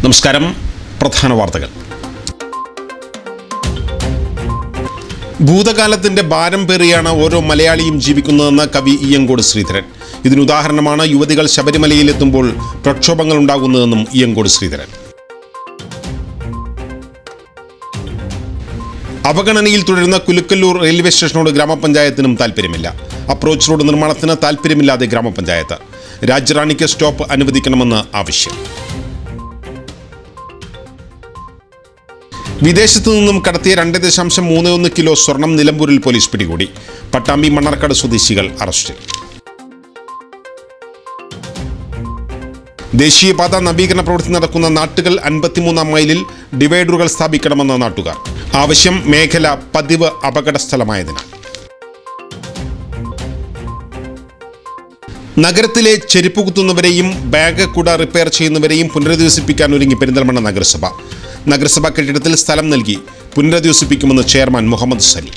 നമസ്കാരം. പ്രധാന വാർത്തകൾ. ഭൂതകാലത്തിന്റെ ഭാരം പേറിയാണ് ഓരോ മലയാളിയും ജീവിക്കുന്നതെന്ന് കവി ഇയ്യങ്കോട് ശ്രീധരൻ. ഇതിനുദാഹരണമാണ് യുവതികൾ ശബരിമലയിലെത്തുമ്പോൾ പ്രക്ഷോഭങ്ങൾ ഉണ്ടാകുന്നതെന്നും ഇയ്യങ്കോട് ശ്രീധരൻ. അവഗണനയിൽ തുടരുന്ന കുലുക്കല്ലൂർ റെയിൽവേ സ്റ്റേഷനോട് ഗ്രാമപഞ്ചായത്തിനും താൽപ്പര്യമില്ല. അപ്രോച്ച് റോഡ് നിർമ്മാണത്തിന് താൽപ്പര്യമില്ലാതെ ഗ്രാമപഞ്ചായത്ത്. രാജ്യറാണിക്ക് സ്റ്റോപ്പ് അനുവദിക്കണമെന്ന് ആവശ്യം. വിദേശത്തു നിന്നും കടത്തിയ 2.31 കിലോ സ്വർണം നിലമ്പൂരിൽ പോലീസ് പിടികൂടി. പട്ടാമ്പി മണ്ണാർക്കാട് സ്വദേശികൾ അറസ്റ്റിൽ. ദേശീയപാത നവീകരണ പ്രവൃത്തി നടക്കുന്ന നാട്ടുകൽ 53-ാം മൈലിൽ ഡിവൈഡറുകൾ സ്ഥാപിക്കണമെന്ന് നാട്ടുകാർ. ആവശ്യം മേഖല പതിവ് അപകട സ്ഥലമായതിനാൽ. നഗരത്തിലെ ചെരുപ്പ് കുത്തുന്നവരെയും ബാഗ് കുട റിപ്പയർ ചെയ്യുന്നവരെയും പുനരധിവസിപ്പിക്കാൻ ഒരുങ്ങി പെരിന്തൽമണ്ണ നഗരസഭ. നഗരസഭാ കെട്ടിടത്തിൽ സ്ഥലം നൽകി പുനരധിവസിപ്പിക്കുമെന്ന് ചെയർമാൻ മുഹമ്മദ് സലീം.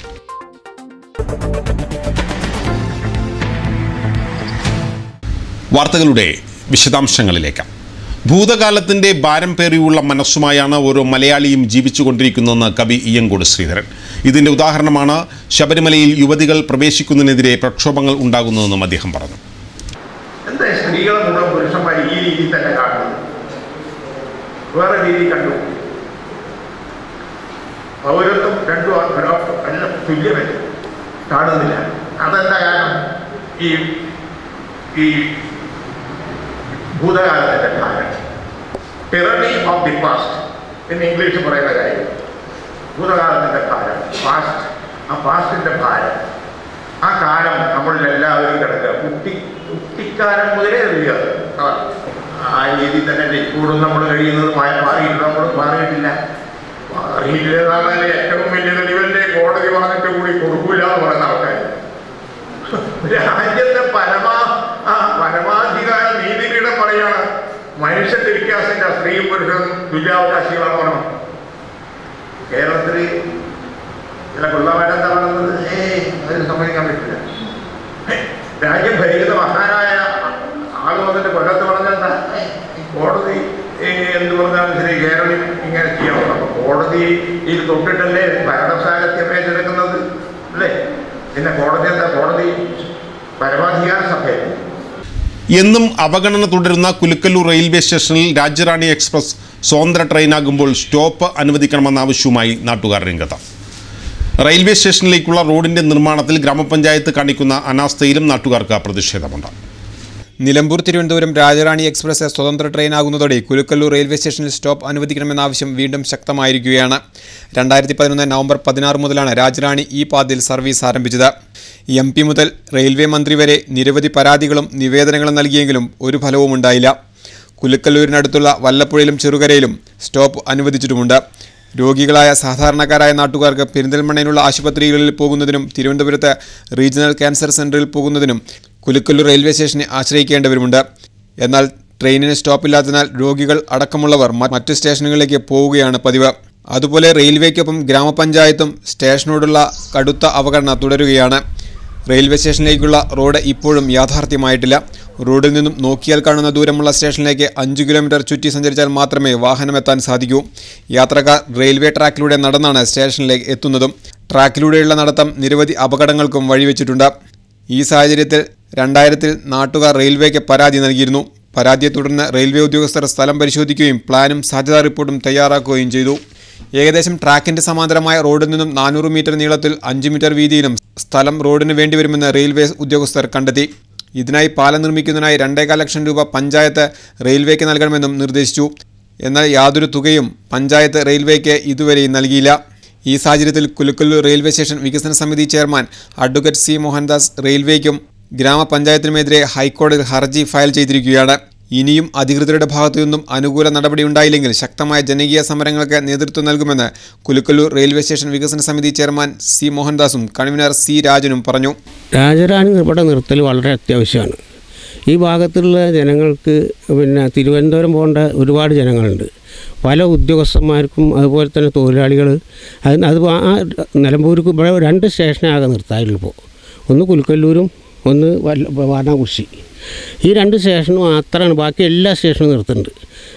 വാർത്തകളുടെ വിശദാംശങ്ങളിലേക്ക്. ഭൂതകാലത്തിന്റെ ഭാരം പേറിയുള്ള മനസ്സുമായാണ് ഓരോ മലയാളിയും ജീവിച്ചുകൊണ്ടിരിക്കുന്നതെന്ന് കവി ഇയ്യങ്കോട് ശ്രീധരൻ. ഇതിന്റെ ഉദാഹരണമാണ് ശബരിമലയിൽ യുവതികൾ പ്രവേശിക്കുന്നതിനെതിരെ പ്രക്ഷോഭങ്ങൾ ഉണ്ടാകുന്നതെന്നും അദ്ദേഹം പറഞ്ഞു. എന്താ സ്ത്രീകളെ മുഴുവൻ പുരുഷന്മാർ ഈ രീതിയിൽ തന്നെ കാണുന്നത്? വേറെ രീതി കണ്ടു. പൗരത്വം രണ്ടും എല്ലാം തുല്യമല്ല, കാണുന്നില്ല. അതെന്താ കാരണം? ഈ ഭൂതകാലത്തിൻ്റെ ഭാരം, ടിറണി ഓഫ് ദി പാസ്റ്റ് എന്ന് ഇംഗ്ലീഷ് പറയുന്ന കാര്യം. ഭൂതകാലത്തിൻ്റെ ഭാരം, പാസ്റ്റ്, ആ പാസ്റ്റിൻ്റെ ഭാരം, ആ കാലം നമ്മളിൽ എല്ലാവരും കിടക്കുക. കുട്ടിക്കാലം മുതലേ അറിയുക. ആ രീതിയിൽ തന്നെ ഇപ്പോഴും നമ്മൾ കഴിയുന്നത് മാറിയിട്ടില്ല. നമ്മൾ മാറിയിട്ടില്ല. മാറിയിട്ടില്ലെന്നാണ് ഏറ്റവും വലിയ തെളിവല്ലേ കോടതി പറഞ്ഞിട്ട് കൂടി കൊടുക്കൂല എന്ന് പറയുന്ന ആൾക്കാർ. രാജ്യത്തെ പരമാധികാര നീതിപീഠം പറയാണ് മനുഷ്യന്റെ വ്യത്യാസമില്ല, സ്ത്രീയും പുരുഷനും തുല്യാവകാശികളാണ് പറയണം. കേരളത്തിൽ ചില കൊള്ളാമെന്താ പറയുന്നത്? അതിന് സമ്മതിക്കാൻ പറ്റില്ല. രാജ്യം ഭരിക്കുന്ന മഹാനായ ആള് വന്നിട്ട് കൊല്ലത്ത് പറഞ്ഞെന്താ? കോടതി എന്ത് പറഞ്ഞാലും ശരി, കേരളം ഇങ്ങനെ ചെയ്യണം. അപ്പൊ കോടതിയിൽ തൊട്ടിട്ടല്ലേ ഭരണസാരഥ്യം ഏറ്റെടുക്കുന്നത് അല്ലേ? പിന്നെ കോടതി എന്താ? കോടതി പരമാധികാര സഭയാണ്. എന്നും അവഗണന തുടരുന്ന കുലുക്കല്ലൂർ റെയിൽവേ സ്റ്റേഷനിൽ രാജ്യറാണി എക്സ്പ്രസ് സ്വതന്ത്ര ട്രെയിനാകുമ്പോൾ സ്റ്റോപ്പ് അനുവദിക്കണമെന്ന ആവശ്യവുമായി നാട്ടുകാർ രംഗത്ത്. റെയിൽവേ സ്റ്റേഷനിലേക്കുള്ള റോഡിന്റെ നിർമ്മാണത്തിൽ ഗ്രാമപഞ്ചായത്ത് കാണിക്കുന്ന അനാസ്ഥയിലും നാട്ടുകാർക്ക് പ്രതിഷേധമുണ്ട്. നിലമ്പൂർ തിരുവനന്തപുരം രാജറാണി എക്സ്പ്രസ് സ്വതന്ത്ര ട്രെയിനാകുന്നതോടെ കുലുക്കല്ലൂർ റെയിൽവേ സ്റ്റേഷനിൽ സ്റ്റോപ്പ് അനുവദിക്കണമെന്ന ആവശ്യം വീണ്ടും ശക്തമായിരിക്കുകയാണ്. 2011 നവംബർ 16 മുതലാണ് രാജറാണി ഈ പാതയിൽ സർവീസ് ആരംഭിച്ചത്. MP മുതൽ റെയിൽവേ മന്ത്രി വരെ നിരവധി പരാതികളും നിവേദനങ്ങളും നൽകിയെങ്കിലും ഒരു ഫലവും ഉണ്ടായില്ല. കുലുക്കല്ലൂരിനടുത്തുള്ള വല്ലപ്പുഴയിലും ചെറുകരയിലും സ്റ്റോപ്പ് അനുവദിച്ചിട്ടുമുണ്ട്. രോഗികളായ സാധാരണക്കാരായ നാട്ടുകാർക്ക് പെരിന്തൽമണ്ണയിലുള്ള ആശുപത്രികളിൽ പോകുന്നതിനും തിരുവനന്തപുരത്ത് റീജിയണൽ ക്യാൻസർ സെന്ററിൽ പോകുന്നതിനും കുലുക്കല്ലൂർ റെയിൽവേ സ്റ്റേഷനെ ആശ്രയിക്കേണ്ടവരുമുണ്ട്. എന്നാൽ ട്രെയിനിന് സ്റ്റോപ്പില്ലാത്തതിനാൽ രോഗികൾ അടക്കമുള്ളവർ മറ്റ് സ്റ്റേഷനുകളിലേക്ക് പോവുകയാണ് പതിവ്. അതുപോലെ റെയിൽവേക്കൊപ്പം ഗ്രാമപഞ്ചായത്തും സ്റ്റേഷനോടുള്ള കടുത്ത അവഗണന തുടരുകയാണ്. റെയിൽവേ സ്റ്റേഷനിലേക്കുള്ള റോഡ് ഇപ്പോഴും യാഥാർത്ഥ്യമായിട്ടില്ല. റോഡിൽ നിന്നും നോക്കിയാൽ കാണുന്ന ദൂരമുള്ള സ്റ്റേഷനിലേക്ക് 5 കിലോമീറ്റർ ചുറ്റി സഞ്ചരിച്ചാൽ മാത്രമേ വാഹനമെത്താൻ സാധിക്കൂ. യാത്രക്കാർ റെയിൽവേ ട്രാക്കിലൂടെ നടന്നാണ് സ്റ്റേഷനിലേക്ക് എത്തുന്നതും. ട്രാക്കിലൂടെയുള്ള നടത്തം നിരവധി അപകടങ്ങൾക്കും വഴിവെച്ചിട്ടുണ്ട്. ഈ സാഹചര്യത്തിൽ 2000-ൽ നാട്ടുകാർ റെയിൽവേക്ക് പരാതി നൽകിയിരുന്നു. പരാതിയെ തുടർന്ന് റെയിൽവേ ഉദ്യോഗസ്ഥർ സ്ഥലം പരിശോധിക്കുകയും പ്ലാനും സാധ്യതാ റിപ്പോർട്ടും തയ്യാറാക്കുകയും ചെയ്തു. ഏകദേശം ട്രാക്കിന്റെ സമാന്തരമായ റോഡിൽ നിന്നും 400 മീറ്റർ നീളത്തിൽ 5 മീറ്റർ വീതിയിലും സ്ഥലം റോഡിന് വേണ്ടിവരുമെന്ന് റെയിൽവേ ഉദ്യോഗസ്ഥർ കണ്ടെത്തി. ഇതിനായി പാലം നിർമ്മിക്കുന്നതിനായി 2.25 ലക്ഷം രൂപ പഞ്ചായത്ത് റെയിൽവേക്ക് നൽകണമെന്നും നിർദ്ദേശിച്ചു. എന്നാൽ യാതൊരു തുകയും പഞ്ചായത്ത് റെയിൽവേക്ക് ഇതുവരെയും നൽകിയില്ല. ഈ സാഹചര്യത്തിൽ കുലുക്കല്ലൂർ റെയിൽവേ സ്റ്റേഷൻ വികസന സമിതി ചെയർമാൻ അഡ്വക്കേറ്റ് C. മോഹൻദാസ് റെയിൽവേക്കും ഗ്രാമപഞ്ചായത്തിനുമെതിരെ ഹൈക്കോടതിയിൽ ഹർജി ഫയൽ ചെയ്തിരിക്കുകയാണ്. ഇനിയും അധികൃതരുടെ ഭാഗത്തു നിന്നും അനുകൂല നടപടി ഉണ്ടായില്ലെങ്കിൽ ശക്തമായ ജനകീയ സമരങ്ങൾക്ക് നേതൃത്വം നൽകുമെന്ന് കുലുക്കല്ലൂർ റെയിൽവേ സ്റ്റേഷൻ വികസന സമിതി ചെയർമാൻ C. മോഹൻദാസും കൺവീനർ C. രാജനും പറഞ്ഞു. രാജറാണി ഇവിടെ നിർത്തൽ വളരെ അത്യാവശ്യമാണ്. ഈ ഭാഗത്തുള്ള ജനങ്ങൾക്ക് തിരുവനന്തപുരം പോകേണ്ട ഒരുപാട് ജനങ്ങളുണ്ട്. പല ഉദ്യോഗസ്ഥന്മാർക്കും അതുപോലെ തന്നെ തൊഴിലാളികൾ അത് ആ നിലമ്പൂർക്ക് ഇവിടെ 2 സ്റ്റേഷനാകെ നിർത്താറുള്ളൂ. ഇപ്പോൾ ഒന്ന് കുലുക്കല്ലൂരും ഒന്ന് വാരണാകുറിശി. ഈ 2 സ്റ്റേഷനും മാത്രമാണ്, ബാക്കി എല്ലാ സ്റ്റേഷനും നിർത്തുന്നുണ്ട്.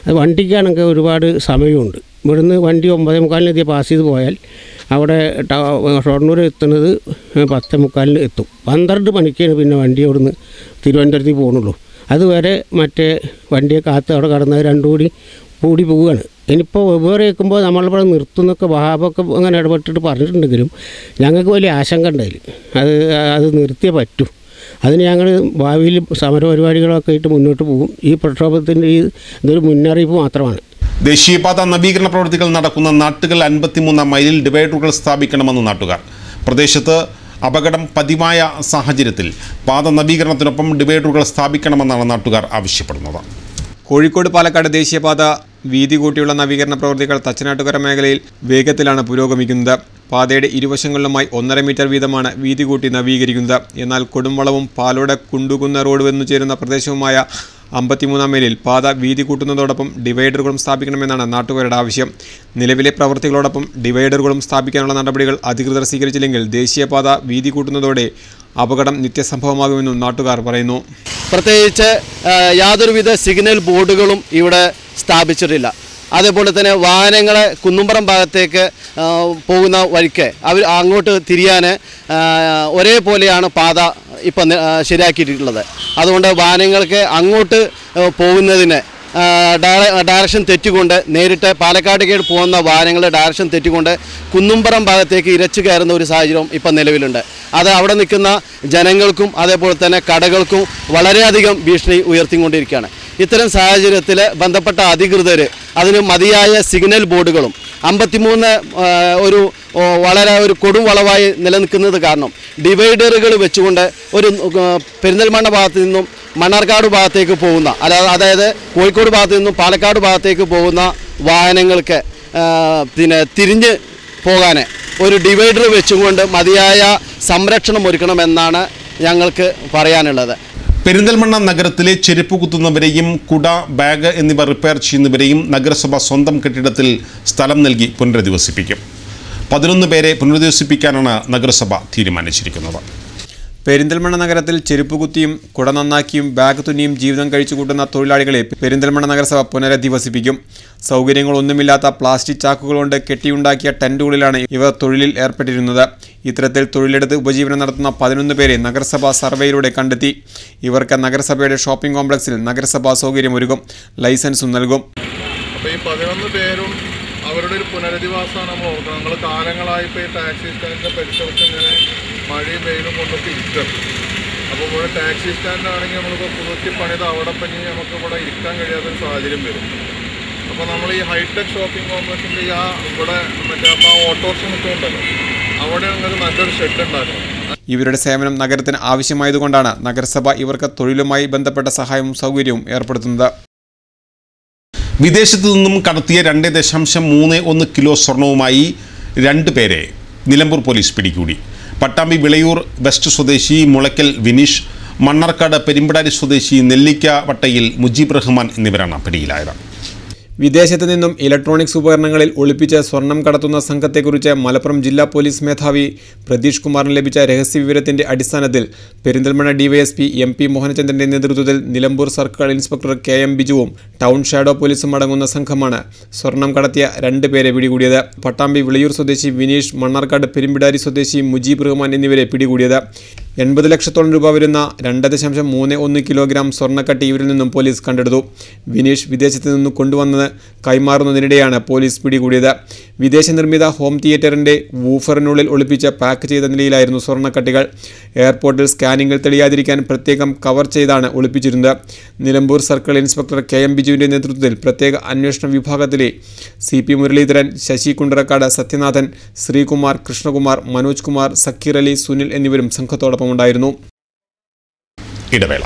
വണ്ടിക്കാണെങ്കിൽ ഒരുപാട് സമയമുണ്ട്. ഇവിടുന്ന് വണ്ടി 9:45 പാസ് ചെയ്ത് പോയാൽ അവിടെ ഷൊർണൂർ എത്തുന്നത് 10:45 എത്തും. 12 മണിക്കാണ് പിന്നെ വണ്ടി അവിടുന്ന് തിരുവനന്തപുരത്തേക്ക് പോകുന്നുള്ളൂ. അതുവരെ മറ്റേ വണ്ടിയെ കാത്ത് അവിടെ കടന്നത് രണ്ടും കൂടി പോവുകയാണ്. ഇനിയിപ്പോൾ വെവ്വേറെ വെക്കുമ്പോൾ നമ്മളിവിടെ നിർത്തുന്നൊക്കെ വഹാബൊക്കെ അങ്ങനെ ഇടപെട്ടിട്ട് പറഞ്ഞിട്ടുണ്ടെങ്കിലും ഞങ്ങൾക്ക് വലിയ ആശങ്ക ഉണ്ടായില്ല. അത് നിർത്തിയേ പറ്റൂ. അതിന് ഞങ്ങൾ ഭാവിയിൽ സമരപരിപാടികളൊക്കെ ആയിട്ട് മുന്നോട്ട് പോകും. ഈ പ്രക്ഷോഭത്തിൻ്റെ ഇതൊരു മുന്നറിയിപ്പ് മാത്രമാണ്. ദേശീയപാത നവീകരണ പ്രവൃത്തികൾ നടക്കുന്ന നാട്ടുകൾ 53 മൈലിൽ ഡിവൈഡറുകൾ സ്ഥാപിക്കണമെന്ന് നാട്ടുകാർ. പ്രദേശത്ത് അപകടം പതിവായ സാഹചര്യത്തിൽ പാത നവീകരണത്തിനൊപ്പം ഡിവൈഡറുകൾ സ്ഥാപിക്കണമെന്നാണ് നാട്ടുകാർ ആവശ്യപ്പെടുന്നത്. കോഴിക്കോട് പാലക്കാട് ദേശീയപാത വീതി കൂട്ടിയുള്ള നവീകരണ പ്രവൃത്തികൾ തച്ചനാട്ടുകര മേഖലയിൽ വേഗത്തിലാണ് പുരോഗമിക്കുന്നത്. പാതയുടെ ഇരുവശങ്ങളിലുമായി 1.5 മീറ്റർ വീതമാണ് വീതി കൂട്ടി നവീകരിക്കുന്നത്. എന്നാൽ കൊടുംവളവും പാലോട് കുണ്ടുകുന്ന റോഡ് വന്നു ചേരുന്ന പ്രദേശവുമായ 53 മൈലിൽ പാത വീതി കൂട്ടുന്നതോടൊപ്പം ഡിവൈഡറുകളും സ്ഥാപിക്കണമെന്നാണ് നാട്ടുകാരുടെ ആവശ്യം. നിലവിലെ പ്രവൃത്തികളോടൊപ്പം ഡിവൈഡറുകളും സ്ഥാപിക്കാനുള്ള നടപടികൾ അധികൃതർ സ്വീകരിച്ചില്ലെങ്കിൽ ദേശീയപാത വീതി കൂട്ടുന്നതോടെ അപകടം നിത്യസംഭവമാകുമെന്നും നാട്ടുകാർ പറയുന്നു. പ്രത്യേകിച്ച് യാതൊരുവിധ സിഗ്നൽ ബോർഡുകളും ഇവിടെ സ്ഥാപിച്ചിട്ടില്ല. അതേപോലെ തന്നെ വാഹനങ്ങളെ കുന്നുംപുറം ഭാഗത്തേക്ക് പോകുന്ന വഴിക്ക് അവർ അങ്ങോട്ട് തിരിയാൻ ഒരേപോലെയാണ് പാത ഇപ്പം ശരിയാക്കിയിട്ടുള്ളത്. അതുകൊണ്ട് വാഹനങ്ങൾക്ക് അങ്ങോട്ട് പോകുന്നതിന് ഡയറക്ഷൻ തെറ്റുകൊണ്ട് നേരിട്ട് പാലക്കാട്ടേക്ക് പോകുന്ന വാഹനങ്ങളുടെ ഡയറക്ഷൻ തെറ്റുകൊണ്ട് കുന്നുംപുറം ഭാഗത്തേക്ക് ഇരച്ചു കയറുന്ന ഒരു സാഹചര്യം ഇപ്പം നിലവിലുണ്ട്. അത് അവിടെ നിൽക്കുന്ന ജനങ്ങൾക്കും അതേപോലെ തന്നെ കടകൾക്കും വളരെയധികം ഭീഷണി ഉയർത്തിക്കൊണ്ടിരിക്കുകയാണ്. ഇത്തരം സാഹചര്യത്തിൽ ബന്ധപ്പെട്ട അധികൃതർ അതിന് മതിയായ സിഗ്നൽ ബോർഡുകളും 53 വളരെ കൊടുംവളവായി നിലനിൽക്കുന്നത് കാരണം ഡിവൈഡറുകൾ വെച്ചുകൊണ്ട് ഒരു പെരിന്തൽമണ്ണ ഭാഗത്തു നിന്നും മണ്ണാർക്കാട് ഭാഗത്തേക്ക് പോകുന്ന അതായത് കോഴിക്കോട് ഭാഗത്തു നിന്നും പാലക്കാട് ഭാഗത്തേക്ക് പോകുന്ന വാഹനങ്ങൾക്ക് തിരിഞ്ഞ് പോകാൻ ഒരു ഡിവൈഡർ വെച്ചുകൊണ്ട് മതിയായ സംരക്ഷണം ഒരുക്കണമെന്നാണ് ഞങ്ങൾക്ക് പറയാനുള്ളത്. പെരിന്തൽമണ്ണ നഗരത്തിലെ ചെരുപ്പ് കുത്തുന്നവരെയും കുട, ബാഗ് എന്നിവ റിപ്പയർ ചെയ്യുന്നവരെയും നഗരസഭ സ്വന്തം കെട്ടിടത്തിൽ സ്ഥലം നൽകി പുനരധിവസിപ്പിക്കും. 11 പേരെ പുനരധിവസിപ്പിക്കാനാണ് നഗരസഭ തീരുമാനിച്ചിരിക്കുന്നത്. പെരിന്തൽമണ്ണ നഗരത്തിൽ ചെരുപ്പ് കുത്തിയും കുട നന്നാക്കിയും ബാഗ് തുന്നിയും ജീവിതം കഴിച്ചു കൂട്ടുന്ന തൊഴിലാളികളെ പെരിന്തൽമണ്ണ നഗരസഭ പുനരധിവസിപ്പിക്കും. സൗകര്യങ്ങളൊന്നുമില്ലാത്ത പ്ലാസ്റ്റിക് ചാക്കുകൾ കൊണ്ട് കെട്ടിയുണ്ടാക്കിയ ടെന്റുകളിലാണ് ഇവർ തൊഴിലിൽ ഏർപ്പെട്ടിരുന്നത്. ഇത്തരത്തിൽ തൊഴിലെടുത്ത് ഉപജീവനം നടത്തുന്ന 11 പേരെ നഗരസഭ സർവേയിലൂടെ കണ്ടെത്തി. ഇവർക്ക് നഗരസഭയുടെ ഷോപ്പിംഗ് കോംപ്ലക്സിൽ നഗരസഭാ സൗകര്യമൊരുക്കും, ലൈസൻസും നൽകും. അപ്പോൾ ഈ 11 പേരും അവരുടെ ഒരു പുനരധിവാസമാണ് നമ്മൾ ഓർക്കുന്നത്. നമ്മൾ കാലങ്ങളായി ഇപ്പോൾ ഈ ടാക്സി സ്റ്റാൻഡിൻ്റെ പരിസരത്ത് ഇങ്ങനെ മഴയും വെയിലും കൊണ്ടൊക്കെ ഇരിക്കും. അപ്പോൾ ഇവിടെ ടാക്സി സ്റ്റാൻഡാണെങ്കിൽ നമ്മളിപ്പോൾ പുതുക്കി പണിത് അവിടെ പണി നമുക്ക് ഇവിടെ ഇരിക്കാൻ കഴിയാത്തൊരു സാഹചര്യം വരും. അപ്പോൾ നമ്മൾ ഈ ഹൈടെക് ഷോപ്പിംഗ് കോംപ്ലക്സിൻ്റെ ഇവിടെ മറ്റേ ഓട്ടോറിക്ഷ നിൽക്കുന്നുണ്ടല്ലോ, അവിടെ ഞങ്ങൾക്ക് നല്ലൊരു ഷെഡ് ഉണ്ടാക്കണം. ഇവരുടെ സേവനം നഗരത്തിന് ആവശ്യമായതുകൊണ്ടാണ് നഗരസഭ ഇവർക്ക് തൊഴിലുമായി ബന്ധപ്പെട്ട സഹായവും സൗകര്യവും ഏർപ്പെടുത്തുന്നത്. വിദേശത്തു നിന്നും കടത്തിയ 2.31 കിലോ സ്വർണവുമായി 2 പേരെ നിലമ്പൂർ പോലീസ് പിടികൂടി. പട്ടാമ്പി വിളയൂർ വെസ്റ്റ് സ്വദേശി മുളയ്ക്കൽ വിനീഷ്, മണ്ണാർക്കാട് പെരുമ്പിടാരി സ്വദേശി നെല്ലിക്ക വട്ടയിൽ മുജീബ് റഹ്മാൻ എന്നിവരാണ് പിടിയിലായത്. വിദേശത്ത് നിന്നും ഇലക്ട്രോണിക്സ് ഉപകരണങ്ങളിൽ ഒളിപ്പിച്ച് സ്വർണം കടത്തുന്ന സംഘത്തെക്കുറിച്ച് മലപ്പുറം ജില്ലാ പോലീസ് മേധാവി പ്രതീഷ് കുമാറിന് ലഭിച്ച രഹസ്യവിവരത്തിന്റെ അടിസ്ഥാനത്തിൽ പെരിന്തൽമണ്ണ ഡിവൈഎസ്പി MP മോഹനചന്ദ്രന്റെ നേതൃത്വത്തിൽ നിലമ്പൂർ സർക്കിൾ ഇൻസ്പെക്ടർ KM ബിജുവും ടൗൺ ഷാഡോ പോലീസും അടങ്ങുന്ന സംഘമാണ് സ്വർണം കടത്തിയ 2 പേരെ പിടികൂടിയത്. പട്ടാമ്പി വിളയൂർ സ്വദേശി വിനീഷ്, മണ്ണാർക്കാട് പെരുമ്പിടാരി സ്വദേശി മുജീബ് റഹ്മാൻ എന്നിവരെ പിടികൂടിയത്. 80 ലക്ഷത്തോളം രൂപ വരുന്ന 2.31 കിലോഗ്രാം സ്വർണ്ണക്കട്ടി ഇവരിൽ നിന്നും പോലീസ് കണ്ടെടുത്തു. വിനീഷ് വിദേശത്ത് നിന്ന് കൊണ്ടുവന്നത് കൈമാറുന്നതിനിടെയാണ് പോലീസ് പിടികൂടിയത്. വിദേശ നിർമ്മിത ഹോം തിയേറ്ററിന്റെ വൂഫറിനുള്ളിൽ ഒളിപ്പിച്ച് പാക്ക് ചെയ്ത നിലയിലായിരുന്നു സ്വർണ്ണക്കട്ടികൾ. എയർപോർട്ടിൽ സ്കാനിങ്ങിൽ തെളിയാതിരിക്കാൻ പ്രത്യേകം കവർ ചെയ്താണ് ഒളിപ്പിച്ചിരുന്നത്. നിലമ്പൂർ സർക്കിൾ ഇൻസ്പെക്ടർ KM ബിജുവിന്റെ നേതൃത്വത്തിൽ പ്രത്യേക അന്വേഷണ വിഭാഗത്തിലെ CP മുരളീധരൻ, ശശി കുണ്ടറക്കാട്, സത്യനാഥൻ, ശ്രീകുമാർ, കൃഷ്ണകുമാർ, മനോജ് കുമാർ, സക്കീർ അലി, സുനിൽ എന്നിവരും സംഘത്തോടൊപ്പം ഉണ്ടായിരുന്നു. ഇടവേള.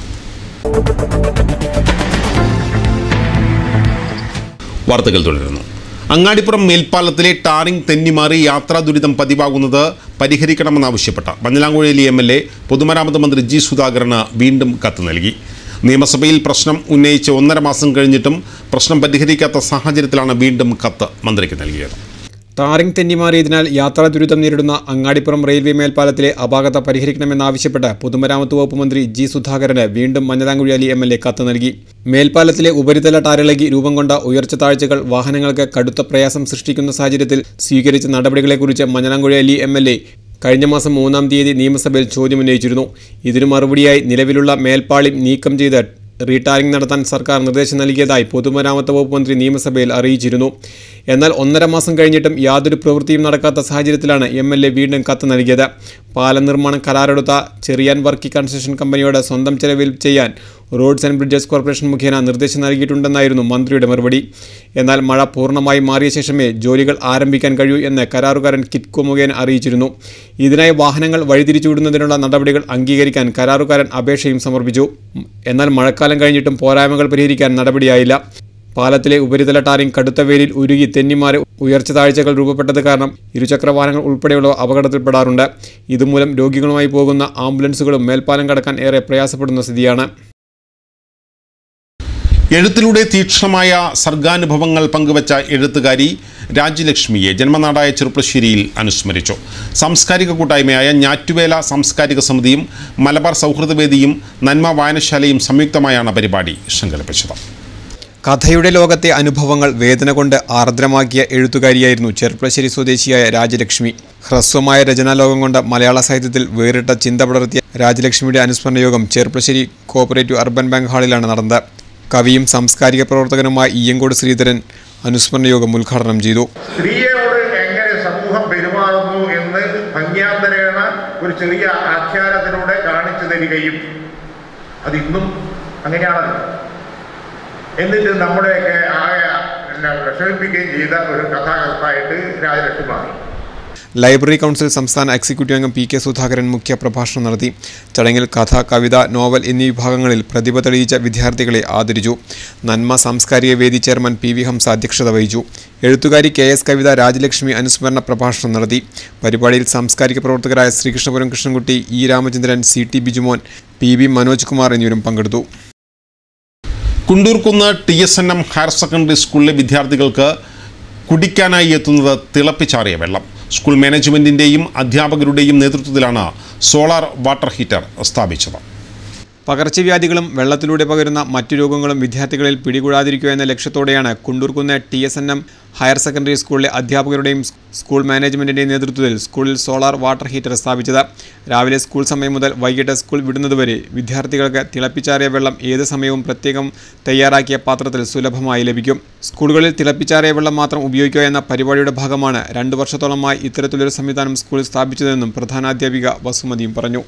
വാർത്തകൾ തുടരുന്നു. അങ്ങാടിപ്പുറം മേൽപ്പാലത്തിലെ ടാറിംഗ് തെന്നിമാറി യാത്രാ ദുരിതം പതിവാകുന്നത് പരിഹരിക്കണമെന്നാവശ്യപ്പെട്ട മഞ്ഞളാംകുഴി MLA പൊതുമരാമത്ത് മന്ത്രി G സുധാകരന് വീണ്ടും കത്ത് നൽകി. നിയമസഭയിൽ പ്രശ്നം ഉന്നയിച്ച് 1.5 മാസം കഴിഞ്ഞിട്ടും പ്രശ്നം പരിഹരിക്കാത്ത സാഹചര്യത്തിലാണ് വീണ്ടും കത്ത് മന്ത്രിക്ക് നൽകിയത്. ടാറിംഗ് തെന്നിമാറിയതിനാൽ യാത്രാ ദുരിതം നേരിടുന്ന അങ്ങാടിപ്പുറം റെയിൽവേ മേൽപ്പാലത്തിലെ അപാകത പരിഹരിക്കണമെന്നാവശ്യപ്പെട്ട് പൊതുമരാമത്ത് വകുപ്പ് മന്ത്രി ജി സുധാകരന് വീണ്ടും മഞ്ഞളാംകുഴി അലി MLA കത്ത് നൽകി. മേൽപ്പാലത്തിലെ ഉപരിതല ടാറിളകി രൂപം കൊണ്ട ഉയർച്ച താഴ്ചകൾ വാഹനങ്ങൾക്ക് കടുത്ത പ്രയാസം സൃഷ്ടിക്കുന്ന സാഹചര്യത്തിൽ സ്വീകരിച്ച നടപടികളെക്കുറിച്ച് മഞ്ഞളാംകുഴി അലി MLA കഴിഞ്ഞ മാസം 3-ാം തീയതി നിയമസഭയിൽ ചോദ്യമുന്നയിച്ചിരുന്നു. ഇതിനു മറുപടിയായി നിലവിലുള്ള മേൽപ്പാളി നീക്കം ചെയ്ത് റീടാറിംഗ് നടത്താൻ സർക്കാർ നിർദ്ദേശം നൽകിയതായി പൊതുമരാമത്ത് വകുപ്പ് മന്ത്രി നിയമസഭയിൽ അറിയിച്ചിരുന്നു. എന്നാൽ 1.5 മാസം കഴിഞ്ഞിട്ടും യാതൊരു പ്രവൃത്തിയും നടക്കാത്ത സാഹചര്യത്തിലാണ് MLA വീണ്ടും കത്ത് നൽകിയത്. പാലം നിർമ്മാണം കരാറെടുത്ത ചെറിയാൻ വർക്കി കൺസ്ട്രക്ഷൻ കമ്പനിയോട് സ്വന്തം ചെലവിൽ ചെയ്യാൻ റോഡ്സ് ആൻഡ് ബ്രിഡ്ജസ് കോർപ്പറേഷൻ മുഖേന നിർദ്ദേശം നൽകിയിട്ടുണ്ടെന്നായിരുന്നു മന്ത്രിയുടെ മറുപടി. എന്നാൽ മഴ പൂർണ്ണമായി മാറിയ ശേഷമേ ജോലികൾ ആരംഭിക്കാൻ കഴിയൂ എന്ന് കരാറുകാരൻ കിറ്റ്കോ മുഖേന അറിയിച്ചിരുന്നു. ഇതിനായി വാഹനങ്ങൾ വഴിതിരിച്ചുവിടുന്നതിനുള്ള നടപടികൾ അംഗീകരിക്കാൻ കരാറുകാരൻ അപേക്ഷയും സമർപ്പിച്ചു. എന്നാൽ മഴക്കാലം കഴിഞ്ഞിട്ടും പോരായ്മകൾ പരിഹരിക്കാൻ നടപടിയായില്ല. പാലത്തിലെ ഉപരിതല ടാറിംഗ് കടുത്ത വെയിലിൽ ഉരുകി തെന്നിമാറി ഉയർച്ച താഴ്ചകൾ രൂപപ്പെട്ടത് കാരണം ഇരുചക്ര വാഹനങ്ങൾ ഉൾപ്പെടെയുള്ളവ അപകടത്തിൽപ്പെടാറുണ്ട്. ഇതുമൂലം രോഗികളുമായി പോകുന്ന ആംബുലൻസുകളും മേൽപ്പാലം കടക്കാൻ ഏറെ പ്രയാസപ്പെടുന്ന സ്ഥിതിയാണ്. എഴുത്തിലൂടെ തീക്ഷ്ണമായ സർഗാനുഭവങ്ങൾ പങ്കുവച്ച എഴുത്തുകാരി രാജ്യലക്ഷ്മിയെ ജന്മനാടായ ചെറുപ്പശ്ശേരിയിൽ അനുസ്മരിച്ചു. സാംസ്കാരിക കൂട്ടായ്മയായ ഞാറ്റുവേല സാംസ്കാരിക സമിതിയും മലബാർ സൗഹൃദവേദിയും നന്മ വായനശാലയും സംയുക്തമായാണ് പരിപാടി സംഘടിപ്പിച്ചത്. കഥയുടെ ലോകത്തെ അനുഭവങ്ങൾ വേദന കൊണ്ട് ആർദ്രമാക്കിയ എഴുത്തുകാരിയായിരുന്നു ചെറുപ്പശ്ശേരി സ്വദേശിയായ രാജ്യലക്ഷ്മി. ഹ്രസ്വമായ രചനാലോകം കൊണ്ട് മലയാള സാഹിത്യത്തിൽ വേറിട്ട ചിന്ത പടർത്തിയ രാജ്യലക്ഷ്മിയുടെ അനുസ്മരണ യോഗം ചെറുപ്പശ്ശേരി കോഓപ്പറേറ്റീവ് അർബൻ ബാങ്ക് ഹാളിലാണ് നടന്നത്. കവിയും സാംസ്കാരിക പ്രവർത്തകനുമായ ഇയ്യങ്കോട് ശ്രീധരൻ അനുസ്മരണ യോഗം ഉദ്ഘാടനം ചെയ്തു. സ്ത്രീയോട് എങ്ങനെ സമൂഹം പെരുമാറുന്നു എന്ന് ഭംഗ്യാന്തരേണ ഒരു ചെറിയ ആഖ്യാനത്തിലൂടെ കാണിച്ചു തരികയും അതിന്നും അങ്ങനെയാണല്ലോ. എന്നിട്ട് നമ്മുടെയൊക്കെ ആകെ വിഷമിപ്പിക്കുകയും ചെയ്ത ഒരു കഥാകൃത്തായിട്ട് രാജലക്ഷ്മി മാറി. ലൈബ്രറി കൗൺസിൽ സംസ്ഥാന എക്സിക്യൂട്ടീവ് അംഗം PK സുധാകരൻ മുഖ്യ പ്രഭാഷണം നടത്തി. ചടങ്ങിൽ കഥ, കവിത, നോവൽ എന്നീ വിഭാഗങ്ങളിൽ പ്രതിഭ തെളിയിച്ച വിദ്യാർത്ഥികളെ ആദരിച്ചു. നന്മ സാംസ്കാരിക വേദി ചെയർമാൻ PV ഹംസ അധ്യക്ഷത വഹിച്ചു. എഴുത്തുകാരി KS കവിത രാജ്യലക്ഷ്മി അനുസ്മരണ പ്രഭാഷണം നടത്തി. പരിപാടിയിൽ സാംസ്കാരിക പ്രവർത്തകരായ Sreekrishnapuram Krishnankutty, E Ramachandran, CT Bijumon, PB Manoj Kumar എന്നിവരും പങ്കെടുത്തു. കുണ്ടൂർക്കുന്ന് TSNM ഹയർ സെക്കൻഡറി സ്കൂളിലെ വിദ്യാർത്ഥികൾക്ക് കുടിക്കാനായി എത്തുന്നത് തിളപ്പിച്ചാറിയ വെള്ളം. സ്കൂൾ മാനേജ്മെൻറ്റിൻ്റെയും അധ്യാപകരുടെയും നേതൃത്വത്തിലാണ് സോളാർ വാട്ടർ ഹീറ്റർ സ്ഥാപിച്ചത്. പകർച്ചവ്യാധികളും വെള്ളത്തിലൂടെ പകരുന്ന മറ്റു രോഗങ്ങളും വിദ്യാർത്ഥികളിൽ പിടികൂടാതിരിക്കുക എന്ന ലക്ഷ്യത്തോടെയാണ് കുണ്ടൂർക്കുന്ന് TSNM ഹയർ സെക്കൻഡറി സ്കൂളിലെ അധ്യാപകരുടെയും സ്കൂൾ മാനേജ്മെൻറ്റിൻ്റെയും നേതൃത്വത്തിൽ സ്കൂളിൽ സോളാർ വാട്ടർ ഹീറ്റർ സ്ഥാപിച്ചത്. രാവിലെ സ്കൂൾ സമയം മുതൽ വൈകിട്ട് സ്കൂൾ വിടുന്നതുവരെ വിദ്യാർത്ഥികൾക്ക് തിളപ്പിച്ചാറിയ വെള്ളം ഏത് സമയവും പ്രത്യേകം തയ്യാറാക്കിയ പാത്രത്തിൽ സുലഭമായി ലഭിക്കും. സ്കൂളുകളിൽ തിളപ്പിച്ചാറിയ വെള്ളം മാത്രം ഉപയോഗിക്കുക എന്ന പരിപാടിയുടെ ഭാഗമാണ് 2 വർഷത്തോളമായി ഇത്തരത്തിലൊരു സംവിധാനം സ്കൂളിൽ സ്ഥാപിച്ചതെന്നും പ്രധാനാധ്യാപിക വസുമതിയും പറഞ്ഞു.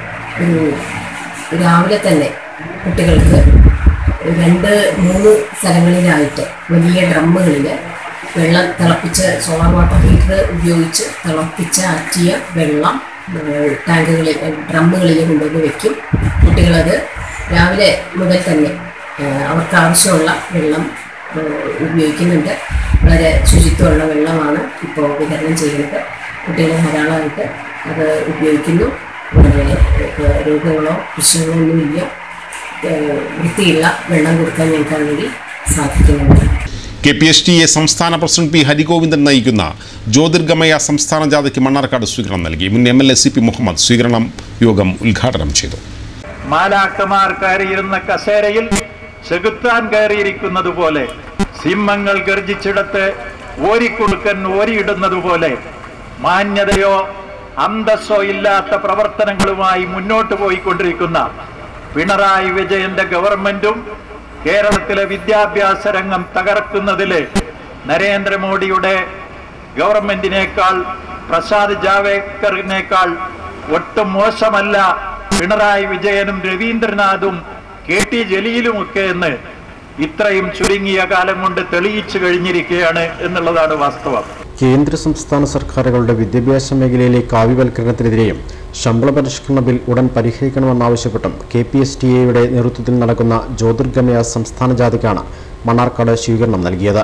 രാവിലെ തന്നെ കുട്ടികൾക്ക് 2-3 സ്ഥലങ്ങളിലായിട്ട് വലിയ ഡ്രമ്മുകളിൽ വെള്ളം തിളപ്പിച്ച് സോളാർ വാട്ടർ ഹീറ്റർ ഉപയോഗിച്ച് തിളപ്പിച്ച് ആറ്റിയ വെള്ളം ടാങ്കുകളിൽ ഡ്രമ്മുകളിൽ കൊണ്ടുവന്ന് വയ്ക്കും. കുട്ടികളത് രാവിലെ മുതൽ തന്നെ അവർക്ക് ആവശ്യമുള്ള വെള്ളം ഉപയോഗിക്കുന്നുണ്ട്. വളരെ ശുചിത്വമുള്ള വെള്ളമാണ് ഇപ്പോൾ വിതരണം ചെയ്യുന്നത്. കുട്ടികൾ ധാരാളമായിട്ട് അത് ഉപയോഗിക്കുന്നു. രോഗങ്ങളോ പ്രശ്നങ്ങളോ ഒന്നുമില്ല. വൃത്തിയുള്ള വെള്ളം കൊടുക്കാൻ ഞങ്ങൾക്ക് വേണ്ടി സാധിക്കുന്നുണ്ട്. KPSTA സംസ്ഥാന പ്രസിഡന്റ് P ഹരിഗോവിന്ദൻ നയിക്കുന്ന ജ്യോതിർഗമയ സംസ്ഥാന ജാഥയ്ക്ക് മണ്ണാർക്കാട് സ്വീകരണം നൽകി. മുൻ MLA CP മുഹമ്മദ് സ്വീകരണം യോഗം ഉദ്ഘാടനം ചെയ്തു. മാലാഖമാർ കയറിയിരുന്ന കസേരയിൽ ചെകുത്താൻ കയറിയിരിക്കുന്നത് പോലെ, സിംഹങ്ങൾ ഗർജിച്ചിടത്ത് ഓരിക്കുടുക്കൻ ഓരിയിടുന്നത് പോലെ മാന്യതയോ അന്തസ്സോ ഇല്ലാത്ത പ്രവർത്തനങ്ങളുമായി മുന്നോട്ട് പോയിക്കൊണ്ടിരിക്കുന്ന പിണറായി വിജയന്റെ ഗവൺമെന്റും കേരളത്തിലെ വിദ്യാഭ്യാസ രംഗം തകർക്കുന്നതില് നരേന്ദ്രമോദിയുടെ ഗവൺമെന്റിനേക്കാൾ പ്രസാദ് ജാവേദ്കറിനേക്കാൾ ഒട്ടും മോശമല്ല പിണറായി വിജയനും രവീന്ദ്രനാഥും KT ജലീലുമൊക്കെ എന്ന് ഇത്രയും ചുരുങ്ങിയ കാലം കൊണ്ട് തെളിയിച്ചു കഴിഞ്ഞിരിക്കുകയാണ് എന്നുള്ളതാണ് വാസ്തവം. കേന്ദ്ര സംസ്ഥാന സർക്കാരുകളുടെ വിദ്യാഭ്യാസ മേഖലയിലെ കാവ്യവൽക്കരണത്തിനെതിരെയും ശമ്പള പരിഷ്കരണ ബിൽ ഉടൻ പരിഹരിക്കണമെന്നാവശ്യപ്പെട്ടും KPSTA നേതൃത്വത്തിൽ നടക്കുന്ന ജ്യോതിർഗമയ സംസ്ഥാന ജാഥയ്ക്കാണ് മണ്ണാർക്കാട് സ്വീകരണം നൽകിയത്.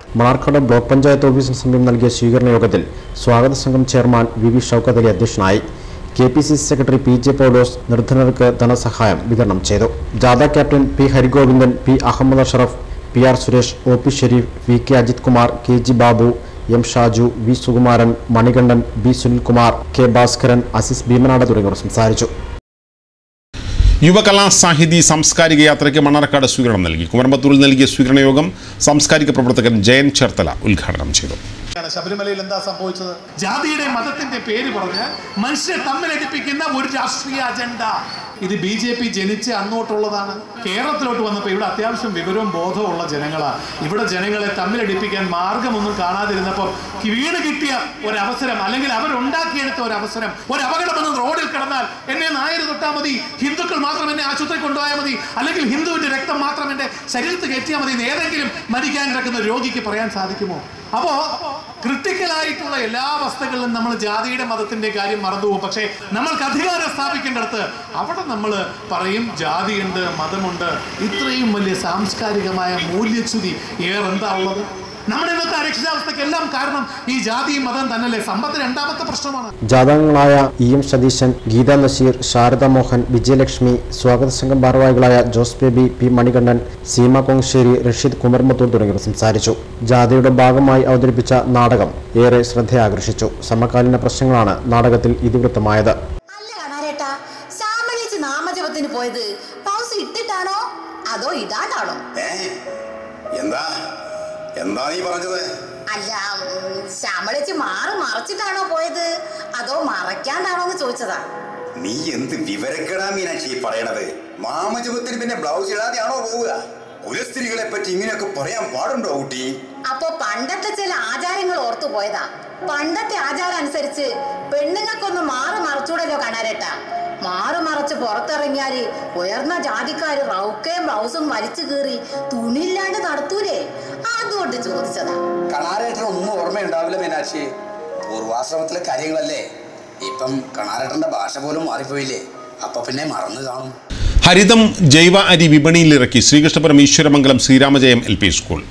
മണാർക്കാട് ബ്ലോക്ക് പഞ്ചായത്ത് ഓഫീസിന് സമീപം നൽകിയ സ്വീകരണ യോഗത്തിൽ സ്വാഗത സംഘം ചെയർമാൻ വി ഷൗക്കത്ത് അലി അധ്യക്ഷനായി. KPCC സെക്രട്ടറി PJ പൗലോസ് നിർധനർക്ക് ധനസഹായം വിതരണം ചെയ്തു. ജാഥ captain P Harigovindan, P Ahammed Ashraf, PR Suresh, OP Shareef, VK Ajith Kumar, KG Babu, M Shaju, V Sukumaran, Manikandan, B Sunilkumar, K Bhaskaran, Asis Bheemanad തുടങ്ങിയവർ സംസാരിച്ചു. യുവകലാ സാഹിതി സാംസ്കാരിക യാത്രയ്ക്ക് മണ്ണാർക്കാട് സ്വീകരണം നൽകി. കുമരമ്പത്തൂരിൽ നൽകിയ സ്വീകരണ യോഗം സാംസ്കാരിക പ്രവർത്തകൻ ജയൻ ചേർത്തല ഉദ്ഘാടനം ചെയ്തു. ശബരിമലയിൽ എന്താ സംഭവിച്ചത്? ജാതിയുടെ മതത്തിന്റെ പേര് പറഞ്ഞ് മനുഷ്യരെ തമ്മിലടിപ്പിക്കുന്ന ഒരു രാഷ്ട്രീയ അജണ്ട. ഇത് BJP ജനിച്ച് അങ്ങോട്ടുള്ളതാണ്. കേരളത്തിലോട്ട് വന്നപ്പോൾ ഇവിടെ അത്യാവശ്യം വിവരവും ബോധവും ഉള്ള ജനങ്ങളാണ്. ഇവിടെ ജനങ്ങളെ തമ്മിലടിപ്പിക്കാൻ മാർഗമൊന്നും കാണാതിരുന്നപ്പോൾ വീണ് കിട്ടിയ ഒരവസരം, അല്ലെങ്കിൽ അവരുണ്ടാക്കിയെടുത്ത ഒരവസരം, ഒരു അപകടമെന്ന് റോഡിൽ കിടന്നാൽ എന്നെ നായർ തൊട്ടാൽ മതി, ഹിന്ദുക്കൾ മാത്രം എന്നെ ആശുപത്രി കൊണ്ടുപോയാൽ മതി, അല്ലെങ്കിൽ ഹിന്ദുവിന്റെ രക്തം മാത്രം എൻ്റെ ശരീരത്തിൽ കയറ്റിയാൽ മതി എന്ന് ഏതെങ്കിലും മരിക്കാൻ കിടക്കുന്ന രോഗിക്ക് പറയാൻ സാധിക്കുമോ? അപ്പോൾ ക്രിട്ടിക്കലായിട്ടുള്ള എല്ലാ വസ്തുക്കളിലും നമ്മൾ ജാതിയുടെ മതത്തിന്റെ കാര്യം മറന്നുപോകും. പക്ഷേ നമ്മൾക്ക് അധികാരം സ്ഥാപിക്കേണ്ടടുത്ത് അവിടെ നമ്മൾ പറയും ജാതിയുണ്ട്, മതമുണ്ട്. ഇത്രയും വലിയ സാംസ്കാരികമായ മൂല്യച്യുതി എന്താ ഉള്ളത്? നമ്മുടെ ഇന്നത്തെ അരക്ഷിതാവസ്ഥയ്ക്കെല്ലാം കാരണം ഈ ജാതിയും മതം തന്നെയല്ലേ? സമ്പത്ത് രണ്ടാമത്തെ പ്രശ്നമാണ്. ജാഥകളായ EM സതീശൻ, ഗീത നസീർ, ശാരദ മോഹൻ, വിജയലക്ഷ്മി, സ്വാഗത സംഘം ഭാരവാഹികളായ ജോസ് ബേബി, P മണികണ്ഠൻ, സീമ കോങ്ശ്ശേരി, റഷീദ് കുമരമ്പത്തൂർ തുടങ്ങിയവർ സംസാരിച്ചു. ജാഥയുടെ ഭാഗമായി അവതരിപ്പിച്ച നാടകം ഏറെ ശ്രദ്ധയാകർഷിച്ചു. സമകാലീന പ്രശ്നങ്ങളാണ് നാടകത്തിൽ ഇതിവൃത്തമായത്. നാമജപത്തിന് പോയത് പൗസ് ഇട്ടിട്ടാണോ അതോ ഇടാണ്ടാണോ? എന്താ നീ പറഞ്ഞത്? അല്ല, ശ്യാമളേച്ചി മറച്ചിട്ടാണോ പോയത് അതോ മറയ്ക്കാണ്ടാണോ എന്ന് ചോദിച്ചതാ. നീ എന്ത് വിവരക്കെടാ മീനാക്ഷി പറയണത്? നാമജപത്തിന് പിന്നെ ബ്ലൗസ് ഇടാതെയാണോ പോവുക? കുലസ്ത്രീകളെ പറ്റി ഇങ്ങനെയൊക്കെ പറയാൻ പാടുണ്ടോ കുട്ടി? അപ്പൊ പണ്ടത്തെ ചില ആചാരങ്ങൾ ഓർത്തു പോയതാ. പണ്ടത്തെ ആചാരം അനുസരിച്ച് പെണ്ണുങ്ങൾക്കൊന്ന് മറച്ചൂടല്ലോ കാണാരേട്ടാ. മറച്ച് പുറത്തിറങ്ങിയാല് ഉയർന്ന ജാതിക്കാര് റൗക്കയും ബ്ലൗസും വലിച്ചു കീറി തുണിയില്ലാണ്ട് നടത്തൂലേ? അതുകൊണ്ട് ചോദിച്ചതാ. കണാരേട്ടൻ ഒന്നും ഓർമ്മയുണ്ടാവില്ല മീനാക്ഷി. പൂർവാശ്രമത്തിലെ കാര്യങ്ങളല്ലേ. ഇപ്പം കണാരേട്ടന്റെ ഭാഷ പോലും മാറിപ്പോയില്ലേ. അപ്പൊ പിന്നെ മറന്നു കാണും. ഹരിതം ജൈവ അരി വിപണിയിലിറക്കി ശ്രീകൃഷ്ണപുരം ഈശ്വരമംഗലം ശ്രീരാമജയം LP സ്കൂൾ.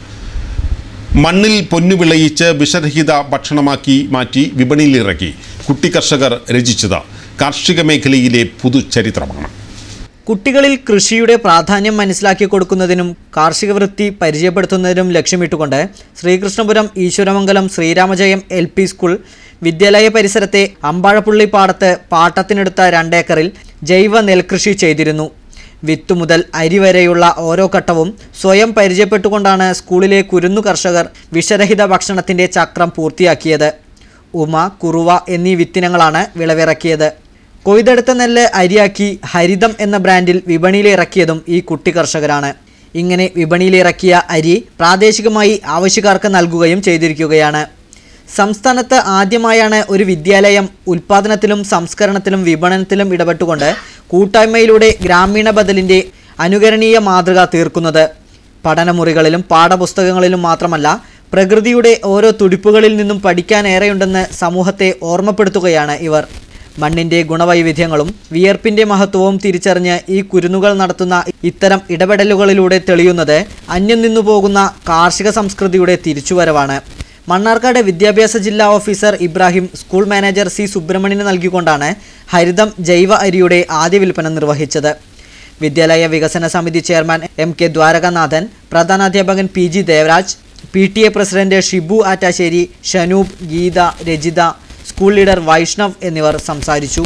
മണ്ണിൽ പൊന്നു വിളയിച്ച് വിഷരഹിത ഭക്ഷണമാക്കി മാറ്റി വിപണിയിലിറക്കി കുട്ടി കർഷകർ രചിച്ചത് കാർഷിക മേഖലയിലെ പുതുചരിത്രമാണ്. കുട്ടികളിൽ കൃഷിയുടെ പ്രാധാന്യം മനസ്സിലാക്കി കൊടുക്കുന്നതിനും കാർഷിക വൃത്തി പരിചയപ്പെടുത്തുന്നതിനും ലക്ഷ്യമിട്ടുകൊണ്ട് ശ്രീകൃഷ്ണപുരം ഈശ്വരമംഗലം ശ്രീരാമജയം LP സ്കൂൾ വിദ്യാലയ പരിസരത്തെ അമ്പാഴപ്പുള്ളി പാടത്ത് പാട്ടത്തിനെടുത്ത 2 ഏക്കറിൽ ജൈവ നെൽകൃഷി ചെയ്തിരുന്നു. വിത്തു മുതൽ അരി വരെയുള്ള ഓരോ ഘട്ടവും സ്വയം പരിചയപ്പെട്ടുകൊണ്ടാണ് സ്കൂളിലെ കുരുന്നു കർഷകർ വിഷരഹിത ഭക്ഷണത്തിൻ്റെ ചക്രം പൂർത്തിയാക്കിയത്. ഉമ, കുറുവ എന്നീ വിത്തിനങ്ങളാണ് വിളവിറക്കിയത്. കൊയ്തെടുത്ത നെല്ല് അരിയാക്കി ഹരിതം എന്ന ബ്രാൻഡിൽ വിപണിയിലിറക്കിയതും ഈ കുട്ടി കർഷകരാണ്. ഇങ്ങനെ വിപണിയിലിറക്കിയ അരി പ്രാദേശികമായി ആവശ്യക്കാർക്ക് നൽകുകയും ചെയ്തിരിക്കുകയാണ്. സംസ്ഥാനത്ത് ആദ്യമായാണ് ഒരു വിദ്യാലയം ഉൽപ്പാദനത്തിലും സംസ്കരണത്തിലും വിപണനത്തിലും ഇടപെട്ടുകൊണ്ട് കൂട്ടായ്മയിലൂടെ ഗ്രാമീണ ബദലിൻ്റെ അനുകരണീയ മാതൃക തീർക്കുന്നത്. പഠനമുറികളിലും പാഠപുസ്തകങ്ങളിലും മാത്രമല്ല, പ്രകൃതിയുടെ ഓരോ തുടിപ്പുകളിൽ നിന്നും പഠിക്കാനേറെയുണ്ടെന്ന് സമൂഹത്തെ ഓർമ്മപ്പെടുത്തുകയാണ് ഇവർ. മണ്ണിൻ്റെ ഗുണവൈവിധ്യങ്ങളും വിയർപ്പിൻ്റെ മഹത്വവും തിരിച്ചറിഞ്ഞ് ഈ കുരുന്നുകൾ നടത്തുന്ന ഇത്തരം ഇടപെടലുകളിലൂടെ തെളിയുന്നത് അന്യം നിന്നു പോകുന്ന കാർഷിക സംസ്കൃതിയുടെ തിരിച്ചുവരവാണ്. മണ്ണാർക്കാട് വിദ്യാഭ്യാസ ജില്ലാ officer Ibrahim school manager C സുബ്രഹ്മണ്യന് നൽകിക്കൊണ്ടാണ് ഹരിതം ജൈവ അരിയുടെ ആദ്യ വിൽപ്പന നിർവഹിച്ചത്. വിദ്യാലയ വികസന സമിതി ചെയർമാൻ MK ദ്വാരകനാഥൻ, പ്രധാനാധ്യാപകൻ PG Devaraj, PTA president Shibu Attassery, Shanoob, Geetha, Rajitha, school leader Vaishnav എന്നിവർ സംസാരിച്ചു.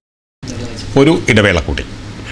ഒരു ഇടവേള കൂടി.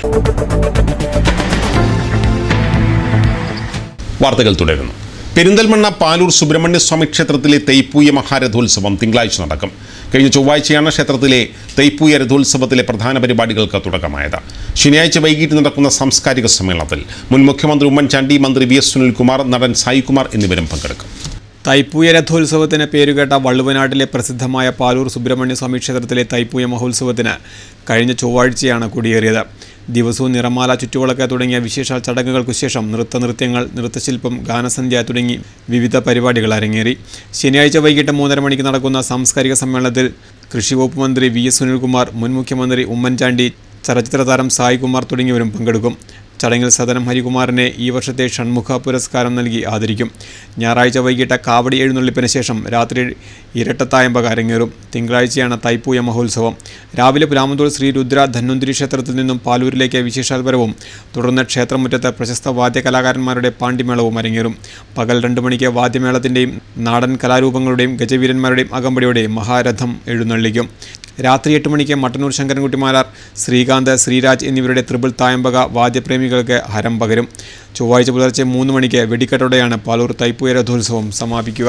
വാർത്തകൾ തുടരുന്നു. പെരിന്തൽമണ്ണ പാലൂർ സുബ്രഹ്മണ്യ സ്വാമി ക്ഷേത്രത്തിലെ തൈപ്പൂയ മഹാരഥോത്സവം തിങ്കളാഴ്ച നടക്കും. കഴിഞ്ഞ ചൊവ്വാഴ്ചയാണ് ക്ഷേത്രത്തിലെ തൈപ്പൂയ രഥോത്സവത്തിലെ പ്രധാന പരിപാടികൾക്ക് തുടക്കമായത്. ശനിയാഴ്ച വൈകിട്ട് നടക്കുന്ന സാംസ്കാരിക സമ്മേളനത്തിൽ മുൻ മുഖ്യമന്ത്രി ഉമ്മൻചാണ്ടി, മന്ത്രി VS സുനിൽകുമാർ, നടൻ സായികുമാർ എന്നിവരും പങ്കെടുക്കും. തൈപ്പൂയ രഥോത്സവത്തിന് പേരുകേട്ട വള്ളുവനാട്ടിലെ പ്രസിദ്ധമായ പാലൂർ സുബ്രഹ്മണ്യ സ്വാമി ക്ഷേത്രത്തിലെ തൈപ്പൂയ മഹോത്സവത്തിന് കഴിഞ്ഞ ചൊവ്വാഴ്ചയാണ് കൊടിയേറിയത്. ദിവസവും നിറമാല, ചുറ്റുവിളക്ക് തുടങ്ങിയ വിശേഷ ചടങ്ങുകൾക്കു ശേഷം നൃത്തങ്ങൾ, നൃത്തശില്പം, ഗാനസന്ധ്യ തുടങ്ങി വിവിധ പരിപാടികൾ അരങ്ങേറി. ശനിയാഴ്ച വൈകിട്ട് 3:30 മണിക്ക് നടക്കുന്ന സാംസ്കാരിക സമ്മേളനത്തിൽ കൃഷി വകുപ്പ് മന്ത്രി VS സുനിൽകുമാർ, മുൻ മുഖ്യമന്ത്രി ഉമ്മൻചാണ്ടി, ചലച്ചിത്ര താരം സായികുമാർ തുടങ്ങിയവരും പങ്കെടുക്കും. ചടങ്ങിൽ സദനം ഹരികുമാറിനെ ഈ വർഷത്തെ ഷൺമുഖ പുരസ്കാരം നൽകി ആദരിക്കും. ഞായറാഴ്ച വൈകിട്ട് കാവടി എഴുന്നള്ളിപ്പിന് ശേഷം രാത്രി ഇരട്ടത്തായമ്പക അരങ്ങേറും. തിങ്കളാഴ്ചയാണ് തൈപ്പൂയ മഹോത്സവം. രാവിലെ പുലാമന്തോൾ ശ്രീ രുദ്ര ധന്വന്തിരി ക്ഷേത്രത്തിൽ നിന്നും പാലൂരിലേക്ക് വിശേഷാൽപരവും തുടർന്ന് ക്ഷേത്രമുറ്റത്ത് പ്രശസ്ത വാദ്യകലാകാരന്മാരുടെ പാണ്ടിമേളവും അരങ്ങേറും. പകൽ 2 മണിക്ക് വാദ്യമേളത്തിൻ്റെയും നാടൻ കലാരൂപങ്ങളുടെയും ഗജവീരന്മാരുടെയും അകമ്പടിയോടെ മഹാരഥം എഴുന്നള്ളിക്കും. രാത്രി 8 മണിക്ക് മട്ടന്നൂർ ശങ്കരൻകുട്ടി മാരാർ, ശ്രീകാന്ത്, ശ്രീരാജ് എന്നിവരുടെ ത്രിപിൾ തായമ്പക വാദ്യപ്രേമികൾക്ക് ഹരം പകരും. ചൊവ്വാഴ്ച പുലർച്ചെ 3 മണിക്ക് വെടിക്കെട്ടോടെയാണ് പാലൂർ തൈപ്പൂയ രഥോത്സവം സമാപിക്കുക.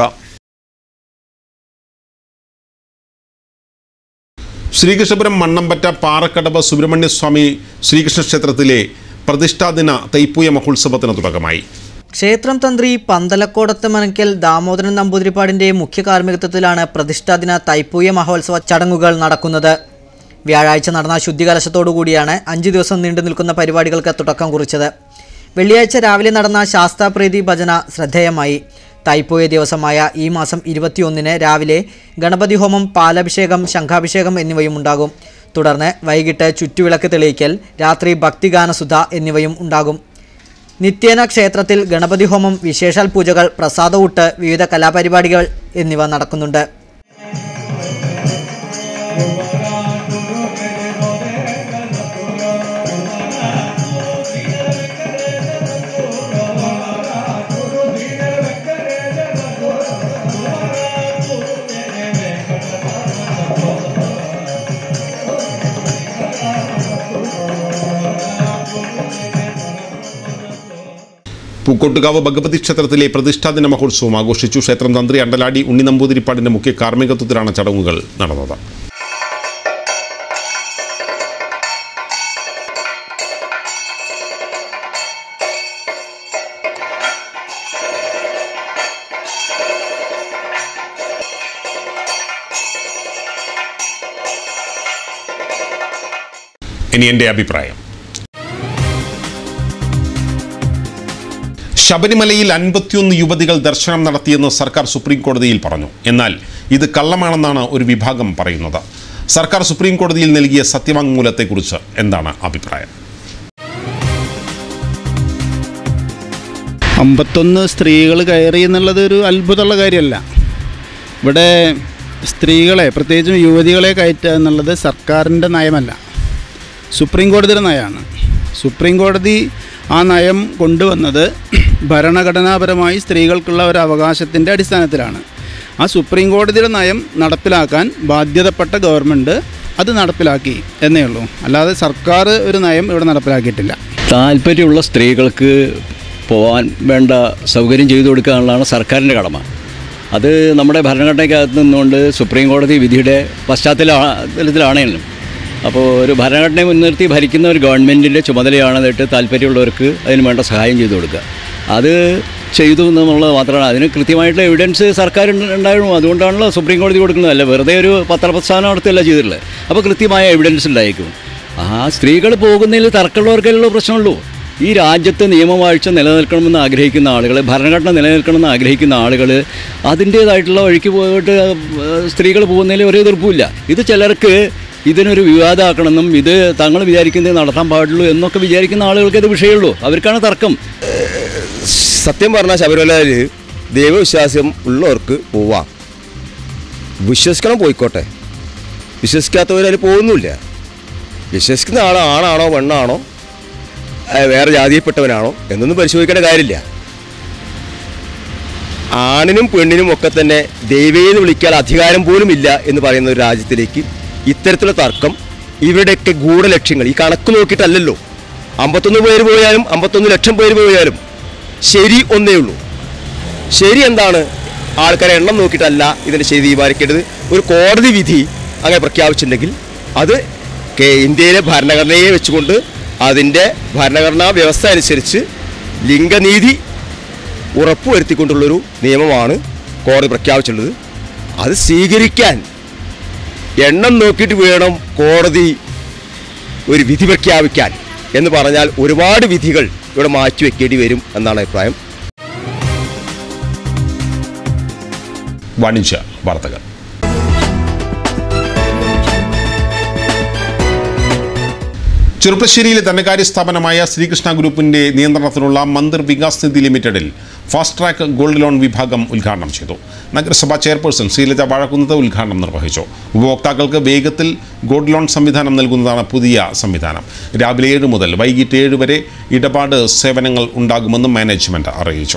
ശ്രീകൃഷ്ണപുരം മണ്ണമ്പറ്റ പാറക്കടവ് സുബ്രഹ്മണ്യസ്വാമി ശ്രീകൃഷ്ണ ക്ഷേത്രത്തിലെ പ്രതിഷ്ഠാദിന തൈപ്പൂയ മഹോത്സവത്തിന് തുടക്കമായി. ക്ഷേത്രം തന്ത്രി പന്തലക്കോടത്ത് മനക്കൽ ദാമോദരൻ നമ്പൂതിരിപ്പാടിന്റെ മുഖ്യ കാർമ്മികത്വത്തിലാണ് പ്രതിഷ്ഠാദിന തൈപ്പൂയ മഹോത്സവ ചടങ്ങുകൾ നടക്കുന്നത്. വ്യാഴാഴ്ച നടന്ന ശുദ്ധികലശത്തോടുകൂടിയാണ് 5 ദിവസം നീണ്ടു നിൽക്കുന്ന പരിപാടികൾക്ക് തുടക്കം കുറിച്ചത്. വെള്ളിയാഴ്ച രാവിലെ നടന്ന ശാസ്താപ്രീതി ഭജന ശ്രദ്ധേയമായി. തൈപ്പൂയ ദിവസമായ ഈ മാസം 21-ന് രാവിലെ ഗണപതി ഹോമം, പാലഭിഷേകം, ശംഖാഭിഷേകം എന്നിവയും ഉണ്ടാകും. തുടർന്ന് വൈകിട്ട് ചുറ്റുവിളക്ക് തെളിയിക്കൽ, രാത്രി ഭക്തിഗാനസുധ എന്നിവയും ഉണ്ടാകും. നിത്യേന ക്ഷേത്രത്തിൽ ഗണപതി ഹോമം, വിശേഷാൽ പൂജകൾ, പ്രസാദഊട്ട്, വിവിധ കലാപരിപാടികൾ എന്നിവ നടക്കുന്നുണ്ട്. പൂക്കോട്ടുകാവ് ഭഗവതി ക്ഷേത്രത്തിലെ പ്രതിഷ്ഠാദിന മഹോത്സവം ആഘോഷിച്ചു. ക്ഷേത്രം തന്ത്രി അണ്ടലാടി ഉണ്ണി നമ്പൂതിരിപ്പാടിന്റെ മുഖ്യ കാർമ്മികത്വത്തിലാണ് ചടങ്ങുകൾ നടന്നത്. ഇനി എൻ്റെ അഭിപ്രായം. ശബരിമലയിൽ 51 യുവതികൾ ദർശനം നടത്തിയെന്ന് സർക്കാർ സുപ്രീം കോടതിയിൽ പറഞ്ഞു. എന്നാൽ ഇത് കള്ളമാണെന്നാണ് ഒരു വിഭാഗം പറയുന്നത്. സർക്കാർ സുപ്രീം കോടതിയിൽ നൽകിയ സത്യവാങ്മൂലത്തെക്കുറിച്ച് എന്താണ് അഭിപ്രായം? 51 സ്ത്രീകൾ കയറി എന്നുള്ളത് ഒരു അത്ഭുതമുള്ള കാര്യമല്ല. ഇവിടെ സ്ത്രീകളെ, പ്രത്യേകിച്ചും യുവതികളെ കയറ്റുക എന്നുള്ളത് സർക്കാരിൻ്റെ നയമല്ല, സുപ്രീം കോടതിയുടെ നയമാണ്. സുപ്രീം കോടതി ആ നയം കൊണ്ടുവന്നത് ഭരണഘടനാപരമായി സ്ത്രീകൾക്കുള്ള ഒരു അവകാശത്തിൻ്റെ അടിസ്ഥാനത്തിലാണ്. ആ സുപ്രീം കോടതിയുടെ നയം നടപ്പിലാക്കാൻ ബാധ്യതപ്പെട്ട ഗവൺമെൻറ് അത് നടപ്പിലാക്കി എന്നേ ഉള്ളൂ. അല്ലാതെ സർക്കാർ ഒരു നയം ഇവിടെ നടപ്പിലാക്കിയിട്ടില്ല. താല്പര്യമുള്ള സ്ത്രീകൾക്ക് പോകാൻ വേണ്ട സൗകര്യം ചെയ്തു കൊടുക്കുക എന്നുള്ളതാണ് സർക്കാരിൻ്റെ കടമ. അത് നമ്മുടെ ഭരണഘടനയ്ക്കകത്ത് നിന്നുകൊണ്ട് സുപ്രീം കോടതി വിധിയുടെ പശ്ചാത്തലത്തിലാണെങ്കിലും അപ്പോൾ ഒരു ഭരണഘടനയെ മുൻനിർത്തി ഭരിക്കുന്ന ഒരു ഗവൺമെൻറ്റിൻ്റെ ചുമതലയാണെന്നിട്ട് താല്പര്യമുള്ളവർക്ക് അതിന് വേണ്ട സഹായം ചെയ്തു കൊടുക്കുക. അത് ചെയ്തു എന്നുള്ളത് മാത്രമാണ്. അതിന് കൃത്യമായിട്ടുള്ള എവിഡൻസ് സർക്കാർ ഉണ്ടായിരുന്നു. അതുകൊണ്ടാണല്ലോ സുപ്രീം കോടതി കൊടുക്കുന്നത്. അല്ല വെറുതെ ഒരു പത്രപ്രസ്ഥാനം നടത്തുകയല്ല ചെയ്തിട്ടുള്ളത്. അപ്പോൾ കൃത്യമായ എവിഡൻസ് ഉണ്ടായിരിക്കും. ആ സ്ത്രീകൾ പോകുന്നതിൽ തർക്കമുള്ളവർക്കല്ലോ പ്രശ്നമുള്ളൂ. ഈ രാജ്യത്ത് നിയമവാഴ്ച നിലനിൽക്കണമെന്ന് ആഗ്രഹിക്കുന്ന ആളുകൾ, ഭരണഘടന നിലനിൽക്കണമെന്ന് ആഗ്രഹിക്കുന്ന ആളുകൾ അതിൻ്റേതായിട്ടുള്ള വഴിക്ക് പോയിട്ട് സ്ത്രീകൾ പോകുന്നതിൽ ഒരു എതിർപ്പുമില്ല. ഇത് ചിലർക്ക് ഇതിനൊരു വിവാദമാക്കണമെന്നും ഇത് തങ്ങൾ വിചാരിക്കുന്നത് നടത്താൻ പാടുള്ളൂ എന്നൊക്കെ വിചാരിക്കുന്ന ആളുകൾക്ക് ഇത് വിഷയമുള്ളൂ. അവർക്കാണ് തർക്കം. സത്യം പറഞ്ഞാൽ ശബരിമലയിൽ ദൈവവിശ്വാസം ഉള്ളവർക്ക് പോവാം. വിശ്വസിക്കണം, പോയിക്കോട്ടെ. വിശ്വസിക്കാത്തവരതിൽ പോകുന്നില്ല. വിശ്വസിക്കുന്ന ആണാണോ പെണ്ണാണോ വേറെ ജാതിയിൽപ്പെട്ടവനാണോ എന്നൊന്നും പരിശോധിക്കേണ്ട കാര്യമില്ല. ആണിനും പെണ്ണിനും ഒക്കെ തന്നെ ദൈവേന്ന് വിളിക്കാൻ അധികാരം പോലും ഇല്ല എന്ന് പറയുന്ന ഒരു രാജ്യത്തിലേക്ക് ഇത്തരത്തിലുള്ള തർക്കം, ഇവരുടെയൊക്കെ ഗൂഢലക്ഷ്യങ്ങൾ ഈ കണക്ക് നോക്കിയിട്ടല്ലല്ലോ. 51 പേര് പോയാലും 51 ലക്ഷം പേര് പോയാലും ശരി ഒന്നേ ഉള്ളൂ. ശരി എന്താണ്? ആൾക്കാരെ എണ്ണം നോക്കിയിട്ടല്ല ഇതിൻ്റെ ശരി തീരുമാനിക്കേണ്ടത്. ഒരു കോടതി വിധി അങ്ങനെ പ്രഖ്യാപിച്ചിട്ടുണ്ടെങ്കിൽ അത് ഇന്ത്യയിലെ ഭരണഘടനയെ വെച്ചുകൊണ്ട് അതിൻ്റെ ഭരണഘടനാ വ്യവസ്ഥ അനുസരിച്ച് ലിംഗനീതി ഉറപ്പുവരുത്തിക്കൊണ്ടുള്ളൊരു നിയമമാണ് കോടതി പ്രഖ്യാപിച്ചിട്ടുള്ളത്. അത് സ്വീകരിക്കാൻ എണ്ണം നോക്കിയിട്ട് വേണം കോടതി ഒരു വിധി പ്രഖ്യാപിക്കാൻ എന്ന് പറഞ്ഞാൽ ഒരുപാട് വിധികൾ ഇവിടെ മാറ്റിവെക്കേണ്ടി വരും എന്നാണ് അഭിപ്രായം. വാണിജ്യ വാർത്തകൾ. ചെറുപ്പശ്ശേരിയിലെ ധനകാര്യ സ്ഥാപനമായ ശ്രീകൃഷ്ണ ഗ്രൂപ്പിന്റെ നിയന്ത്രണത്തിലുള്ള മന്ദിർ വികാസ് നിധി ലിമിറ്റഡിൽ ഫാസ്റ്റ് ട്രാക്ക് ഗോൾഡ് ലോൺ വിഭാഗം ഉദ്ഘാടനം ചെയ്തു. നഗരസഭാ ചെയർപേഴ്സൺ ശ്രീലത വാഴക്കുന്നത് ഉദ്ഘാടനം നിർവഹിച്ചു. ഉപഭോക്താക്കൾക്ക് വേഗത്തിൽ ഗോൾഡ് ലോൺ സംവിധാനം നൽകുന്നതാണ് പുതിയ സംവിധാനം. രാവിലെ 7 മുതൽ വൈകിട്ട് 7 വരെ ഇടപാട് സേവനങ്ങൾ ഉണ്ടാകുമെന്നും മാനേജ്മെന്റ് അറിയിച്ചു.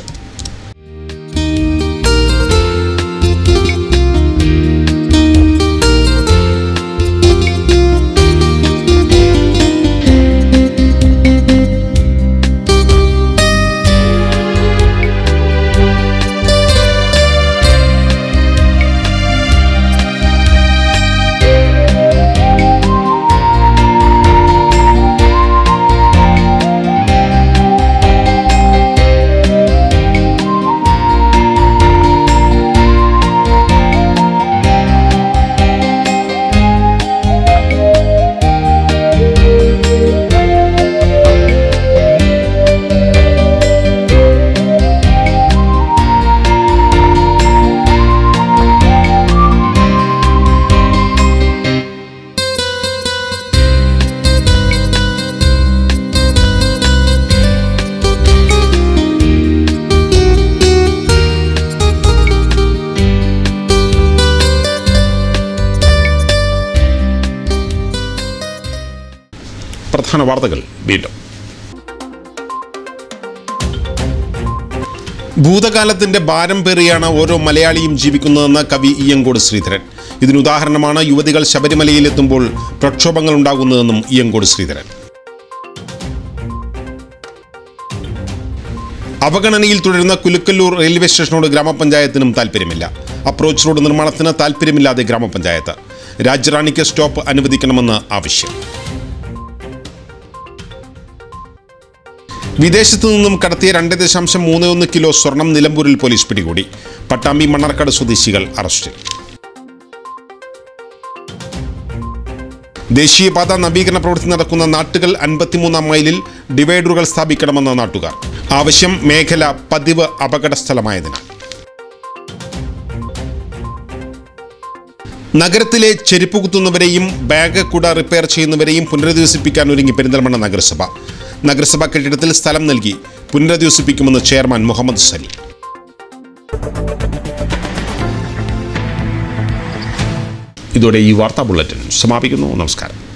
പ്രധാന വാർത്തകൾ വീണ്ടും. ഭൂതകാലത്തിന്റെ ഭാരം പേറിയാണ് ഓരോ മലയാളിയും ജീവിക്കുന്നതെന്ന് കവി ഇയ്യങ്കോട് ശ്രീധരൻ. ഇതിനുദാഹരണമാണ് യുവതികൾ ശബരിമലയിലെത്തുമ്പോൾ പ്രക്ഷോഭങ്ങൾ ഉണ്ടാകുന്നതെന്നും ഇയ്യങ്കോട് ശ്രീധരൻ. അവഗണനയിൽ തുടരുന്ന കുലുക്കല്ലൂർ റെയിൽവേ സ്റ്റേഷനോട് ഗ്രാമപഞ്ചായത്തിനും താൽപ്പര്യമില്ല. അപ്രോച്ച് റോഡ് നിർമ്മാണത്തിന് താൽപ്പര്യമില്ലാതെ ഗ്രാമപഞ്ചായത്ത്. രാജ്യറാണിക്ക് സ്റ്റോപ്പ് അനുവദിക്കണമെന്ന് ആവശ്യം. വിദേശത്തു നിന്നും കടത്തിയ 2.31 കിലോ സ്വർണം നിലമ്പൂരിൽ പോലീസ് പിടികൂടി. പട്ടാമ്പി മണ്ണാർക്കാട് സ്വദേശികൾ അറസ്റ്റിൽ. ദേശീയപാത നവീകരണ പ്രവൃത്തി നടക്കുന്ന നാട്ടുകൾ 53-ാം മൈലിൽ ഡിവൈഡറുകൾ സ്ഥാപിക്കണമെന്ന നാട്ടുകാർ. ആവശ്യം മേഖല പതിവ് അപകട സ്ഥലമായതിനാൽ. നഗരത്തിലെ ചെരുപ്പ് കുത്തുന്നവരെയും ബാഗ് കുട റിപ്പയർ ചെയ്യുന്നവരെയും പുനരധിവസിപ്പിക്കാൻ ഒരുങ്ങി പെരിന്തൽമണ്ണ നഗരസഭ. നഗരസഭാ കെട്ടിടത്തിൽ സ്ഥലം നൽകി പുനരധിവസിപ്പിക്കുമെന്ന് ചെയർമാൻ മുഹമ്മദ് സലീം. ഇതോടെ ഈ വാർത്താ ബുള്ളറ്റിൻ സമാപിക്കുന്നു. നമസ്കാരം.